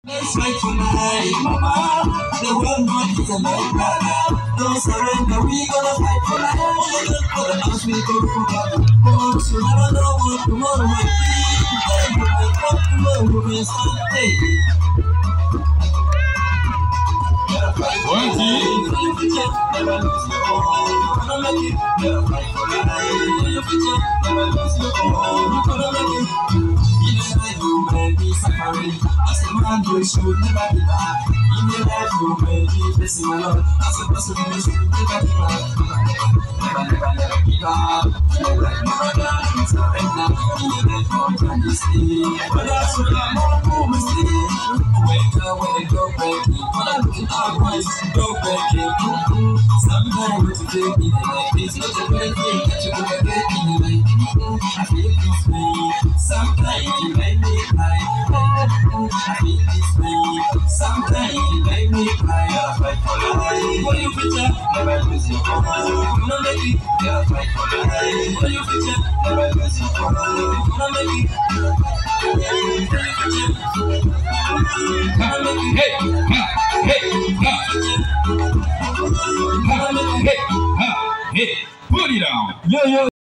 Let's fight for life, mama. The world might is a life, brother. Don't surrender, we gonna fight for life. For the house we go for God. Cause you never know what tomorrow might be. Today you wake up, tomorrow will be Sunday. One team. For your future, never lose your home. You gonna make it, gotta fight for life. For your future, never lose your home. You gonna make it. In your life you may be suffering. As a man you should never give up. In your life you may be facing a lot. As a person you should never give up. Never give up. Your life never done. Surrender. In your life you can stay. But that's what I'm all mistake. Wake up when they go back. When I'm looking out once, go back in. Sometimes what you take in the night is not a great thing that you're gonna get in the night. I feel this way. Sometimes you make me cry. I feel this way. Sometimes you make me cry. Gotta fight for life. For your future, never lose your hope. Gonna make it. Gotta fight for life. For your future, never lose your hope. Gonna make it. For your future, gonna make it. Hey, ha, hey, ha. Hey, ha, hey. Put it down. Yo, yo.